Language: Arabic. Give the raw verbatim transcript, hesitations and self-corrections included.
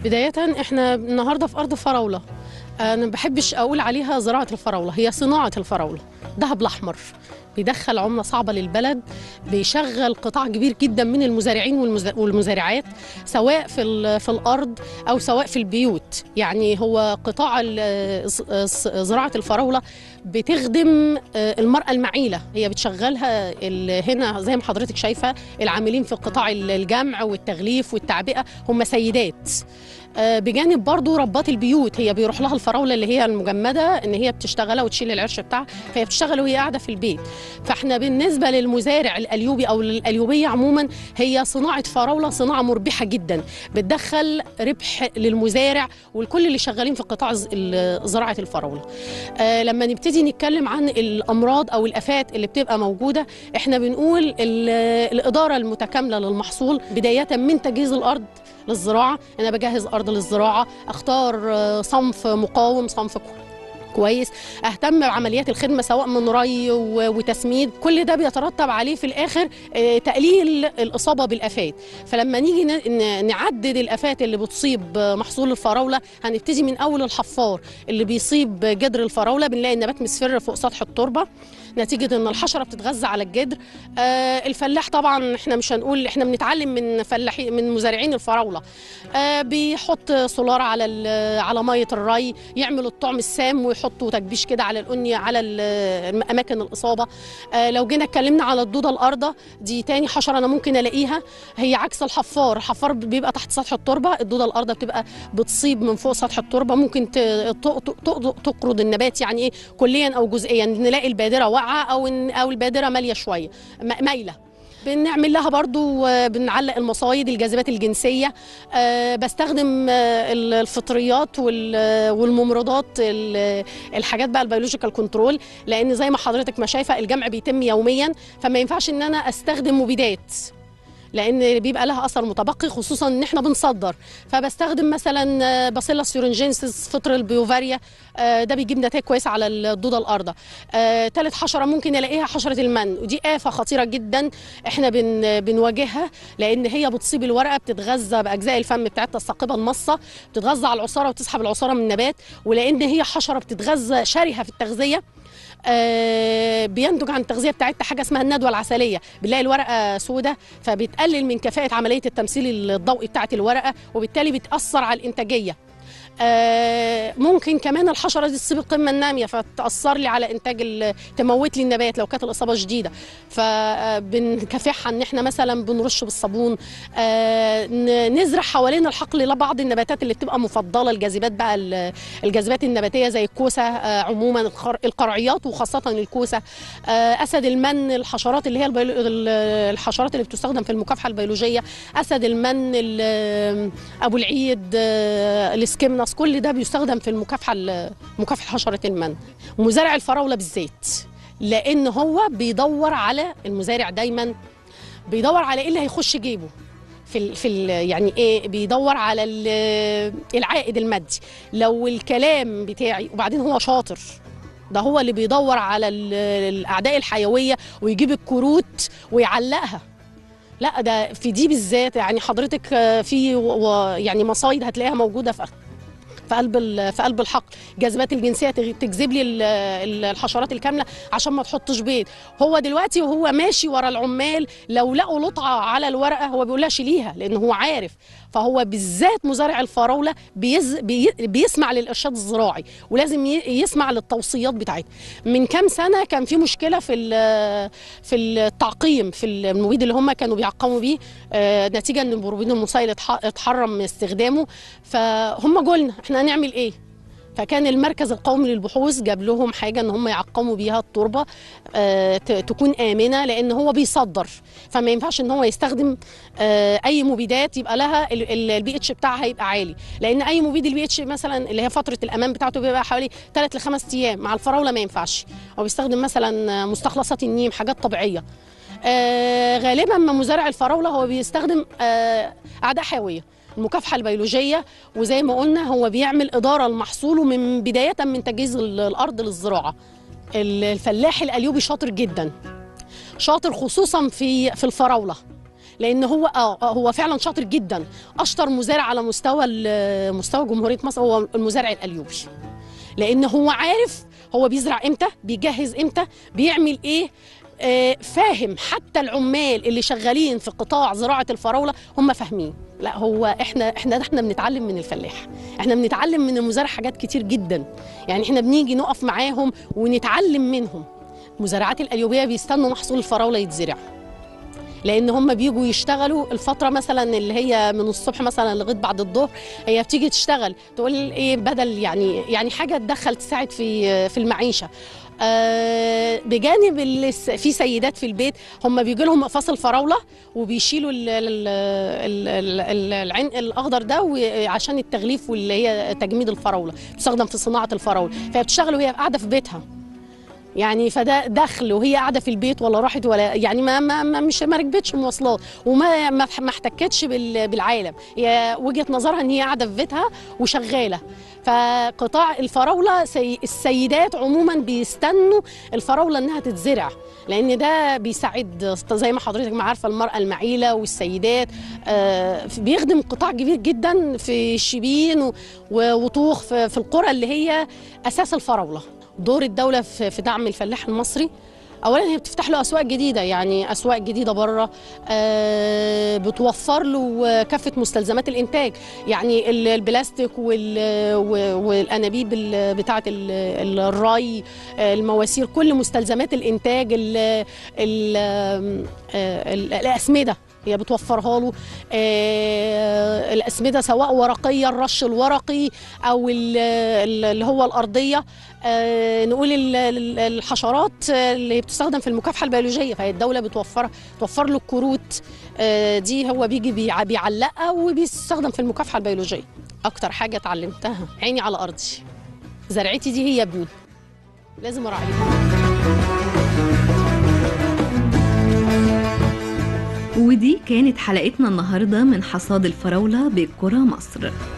بداية احنا النهارده في أرض فراولة. أنا ما بحبش أقول عليها زراعة الفراولة، هي صناعة الفراولة. دهب الأحمر بيدخل عملة صعبة للبلد، بيشغل قطاع كبير جدا من المزارعين والمزارعات سواء في في الأرض أو سواء في البيوت. يعني هو قطاع زراعة الفراولة بتخدم المرأة المعيلة، هي بتشغلها هنا زي ما حضرتك شايفة. العاملين في قطاع الجمع والتغليف والتعبئة هم سيدات، بجانب برضو ربات البيوت هي بيروح لها الفراوله اللي هي المجمده ان هي بتشتغلها وتشيل العرش بتاعها، فهي بتشتغل وهي قاعده في البيت. فاحنا بالنسبه للمزارع الاليوبي او الاليوبيه عموما، هي صناعه فراوله صناعه مربحه جدا، بتدخل ربح للمزارع والكل اللي شغالين في قطاع زراعه الفراوله. آه لما نبتدي نتكلم عن الامراض او الافات اللي بتبقى موجوده، احنا بنقول الاداره المتكامله للمحصول، بدايه من تجهيز الارض للزراعه. انا بجهز ارض للزراعه، اختار صنف مقاوم، صنف كويس، اهتم بعمليات الخدمه سواء من ري وتسميد. كل ده بيترتب عليه في الاخر تقليل الاصابه بالافات. فلما نيجي نعدد الافات اللي بتصيب محصول الفراوله، هنبتدي من اول الحفار اللي بيصيب جدر الفراوله. بنلاقي النبات مصفر فوق سطح التربه نتيجه ان الحشره بتتغذى على الجدر. آه الفلاح طبعا احنا مش هنقول، احنا بنتعلم من فلاحين من مزارعين الفراوله. آه بيحط سولار على على ميه الري، يعمل الطعم السام ويحطوا تكبيش كده على القنية على اماكن الاصابه. آه لو جينا اتكلمنا على الدوده الارضه، دي تاني حشره انا ممكن الاقيها، هي عكس الحفار. الحفار بيبقى تحت سطح التربه، الدوده الارضه بتبقى بتصيب من فوق سطح التربه، ممكن تقرض النبات يعني ايه كليا او جزئيا. نلاقي البادره واقعه او او البادره ماليه شويه مايله، بنعمل لها برضو بنعلق المصايد الجاذبات الجنسيه. أه بستخدم الفطريات والممرضات، الحاجات بقى البيولوجيكال كنترول، لان زي ما حضرتك ما شايفه الجمع بيتم يوميا، فما ينفعش ان انا استخدم مبيدات لان بيبقى لها اثر متبقي، خصوصا ان احنا بنصدر. فبستخدم مثلا باسيلاس ثيورنجينسيس، فطر البيوفاريا، ده بيجيب نتائج كويسه على الدوده الارضه. ثالث حشره ممكن الاقيها حشره المن، ودي آفة خطيره جدا احنا بن بنواجهها، لان هي بتصيب الورقه، بتتغذى باجزاء الفم بتاعتها الثاقبه المصه، بتتغذى على العصاره وتسحب العصاره من النبات. ولان هي حشره بتتغذى شرهه في التغذيه، آه بينتج عن التغذيه بتاعتها حاجه اسمها الندوه العسليه. بنلاقي الورقه سوداء، فبتقلل من كفاءه عمليه التمثيل الضوئي بتاعت الورقه، وبالتالي بتاثر على الانتاجيه. آه ممكن كمان الحشره دي تصيب القمه الناميه، فتاثر لي على انتاج، تموت لي النبات لو كانت الاصابه شديده. فبنكافحها ان احنا مثلا بنرش بالصابون، آه نزرع حوالين الحقل لبعض النباتات اللي بتبقى مفضله، الجاذبات بقى الجاذبات النباتيه زي الكوسه، آه عموما القرعيات وخاصه الكوسه، آه اسد المن، الحشرات اللي هي الحشرات اللي بتستخدم في المكافحه البيولوجيه، اسد المن، ابو العيد، آه الاسكيمنس، كل ده بيستخدم في المكافحه مكافحه حشره المن. مزارع الفراوله بالذات، لان هو بيدور على المزارع دايما بيدور على ايه اللي هيخش جيبه في ال في ال يعني ايه، بيدور على العائد المادي. لو الكلام بتاعي، وبعدين هو شاطر، ده هو اللي بيدور على الاعداء الحيويه ويجيب الكروت ويعلقها. لا ده في دي بالذات، يعني حضرتك في يعني مصايد هتلاقيها موجوده في في قلب في قلب الحقل، الجاذبات الجنسيه تجذب لي الحشرات الكامله عشان ما تحطش بيض. هو دلوقتي وهو ماشي ورا العمال، لو لقوا لطعه على الورقه هو بيقول لها شيليها، لان هو عارف. فهو بالذات مزارع الفراوله بيز بي بيسمع للارشاد الزراعي، ولازم يسمع للتوصيات بتاعتها. من كام سنه كان في مشكله في في التعقيم، في المبيد اللي هم كانوا بيعقموا بيه، آه نتيجه ان البروبين المسيل اتحرم من استخدامه. فهم جولنا احنا هنعمل ايه؟ فكان المركز القومي للبحوث جاب لهم حاجه ان هم يعقموا بيها التربه، آه تكون امنه، لان هو بيصدر، فما ينفعش ان هو يستخدم آه اي مبيدات يبقى لها البي اتش بتاعها هيبقى عالي، لان اي مبيد البي اتش مثلا اللي هي فتره الامان بتاعته بيبقى حوالي ثلاث لخمس ايام. مع الفراوله ما ينفعش، هو بيستخدم مثلا مستخلصات النيم، حاجات طبيعيه. آه غالبا ما مزارع الفراوله هو بيستخدم آه اعداء حيويه، المكافحه البيولوجيه، وزي ما قلنا هو بيعمل اداره لمحصوله من بدايه من تجهيز الارض للزراعه. الفلاح الاليوبي شاطر جدا، شاطر خصوصا في في الفراوله، لان هو اه هو فعلا شاطر جدا. اشطر مزارع على مستوى مستوى جمهوريه مصر هو المزارع القليوبي، لان هو عارف هو بيزرع امتى، بيجهز امتى، بيعمل ايه، آه فاهم. حتى العمال اللي شغالين في قطاع زراعه الفراوله هم فاهمين. لا هو احنا احنا احنا بنتعلم من الفلاح، احنا بنتعلم من المزارع حاجات كتير جدا. يعني احنا بنيجي نقف معاهم ونتعلم منهم. المزارعات القليوبيه بيستنوا محصول الفراوله يتزرع، لان هم بيجوا يشتغلوا الفتره مثلا اللي هي من الصبح مثلا لغايه بعد الظهر. هي بتيجي تشتغل تقول ايه بدل يعني يعني حاجه تدخل تساعد في في المعيشه. آه بجانب اللي في سيدات في البيت هم بيجي لهم مقفاص الفراوله وبيشيلوا ال ال ال العنق الاخضر ده عشان التغليف واللي هي تجميد الفراوله، بتستخدم في صناعه الفراوله. فهي بتشتغل وهي قاعده في بيتها، يعني فده دخل وهي قاعده في البيت، ولا راحت ولا يعني ما ما ما مش ما ركبتش مواصلات وما ما ما احتكتش بالعالم. هي وجهه نظرها ان هي قاعده في بيتها وشغاله. فقطاع الفراوله سي السيدات عموما بيستنوا الفراوله انها تتزرع، لان ده بيساعد زي ما حضرتك ما عارفه المراه المعيله والسيدات. آه بيخدم قطاع كبير جدا في الشبين وطوخ في, في القرى اللي هي اساس الفراوله. دور الدولة في دعم الفلاح المصري، أولاً هي بتفتح له أسواق جديدة، يعني أسواق جديدة بره، آه بتوفر له كافة مستلزمات الإنتاج، يعني البلاستيك والأنابيب بتاعة الري، المواسير، كل مستلزمات الإنتاج، ال ال الأسمدة هي بتوفرها له. آه الأسمدة سواء ورقية الرش الورقي أو اللي هو الأرضية. آه نقول الحشرات اللي بتستخدم في المكافحة البيولوجية، فهي الدولة بتوفر توفر له الكروت. آه دي هو بيجي بيعلقها وبيستخدم في المكافحة البيولوجية. أكتر حاجة اتعلمتها عيني على أرضي، زرعتي دي هي ابني، لازم أراعيها. ودي كانت حلقتنا النهاردة من حصاد الفراولة بقرى مصر.